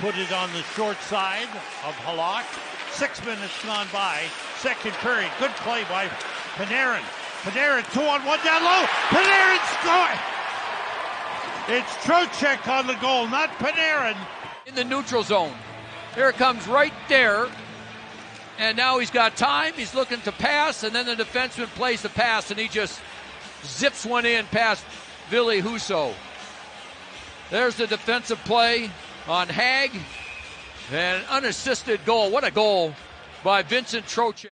put it on the short side of Halak. 6 minutes gone by. Second period. Good play by Panarin. Panarin 2-on-1 down low. Panarin scored. It's Trocheck on the goal, not Panarin. In the neutral zone. Here it comes right there. And now he's got time. He's looking to pass, and then the defenseman plays the pass, and he just zips one in past Ville Husso. There's the defensive play on Hag. And an unassisted goal. What a goal by Vincent Trocheck.